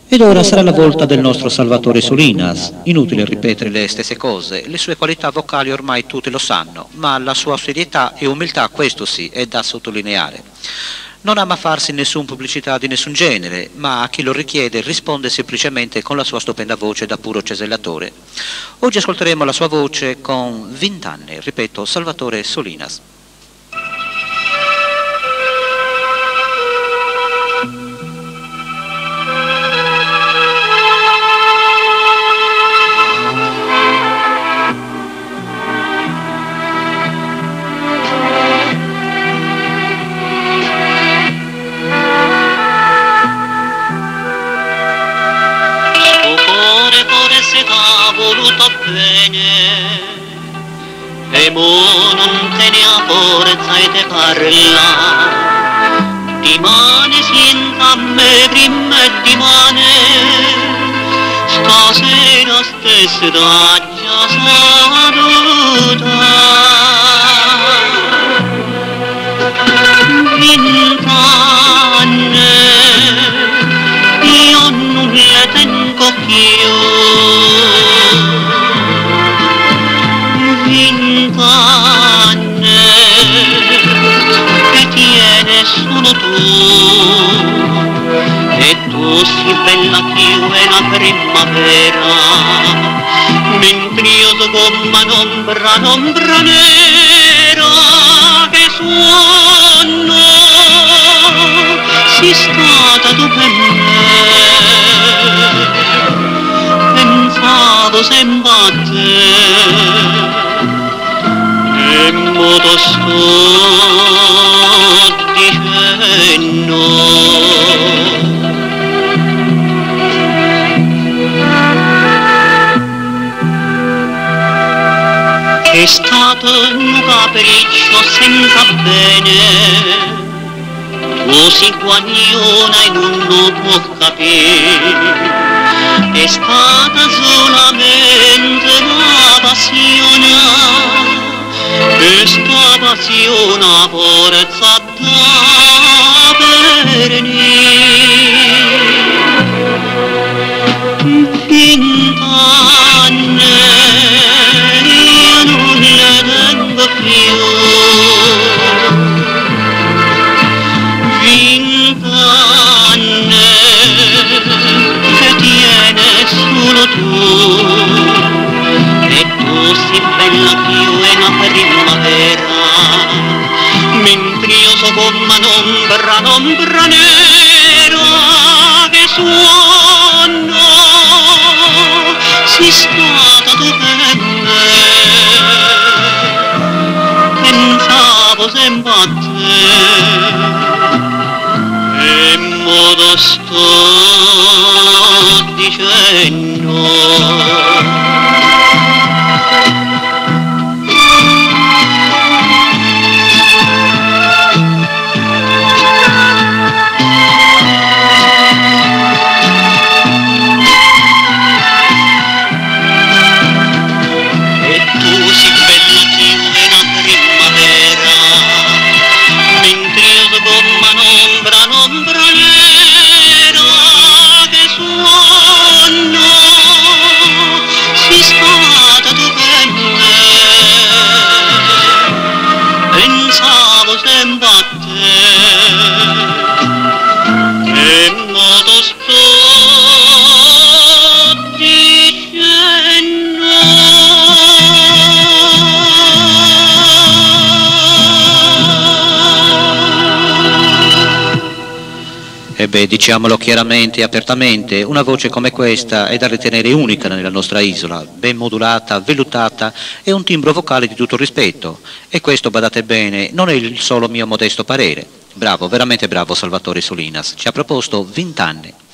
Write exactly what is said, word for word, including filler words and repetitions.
Ed ora sarà la volta del nostro Salvatore Solinas. Inutile ripetere le stesse cose, le sue qualità vocali ormai tutti lo sanno, ma la sua serietà e umiltà, questo sì, è da sottolineare. Non ama farsi nessun pubblicità di nessun genere, ma a chi lo richiede risponde semplicemente con la sua stupenda voce da puro cesellatore. Oggi ascolteremo la sua voce con vent'anni, ripeto, Salvatore Solinas. Voluto bene e mo non te ne ha forza e te parla, rimane senza me prima e rimane stasera stessa da già saluta. Vent'anni io non le tengo più, vent'anni che tiene solo tu, e tu sei bella più è la primavera, mentre io so come un'ombra, un'ombra nera che suono, sei stata tu per me, pensavo sempre a te. E modo sto dicendo, è stato un capriccio senza bene, tu si guagliona e non lo può capire, è stata solamente la passione, questa passione a forza da venire. Vent'anni io non le tengo più, vent'anni che tiene solo tu, e tu sei bella più è la primavera, mentre io so come un'ombra, un'ombra nera che suono, sei stata tu per me, pensavo sempre a te, e modo sto dicendo. E beh, diciamolo chiaramente e apertamente, una voce come questa è da ritenere unica nella nostra isola, ben modulata, vellutata e un timbro vocale di tutto rispetto. E questo, badate bene, non è il solo mio modesto parere. Bravo, veramente bravo Salvatore Solinas, ci ha proposto vent'anni.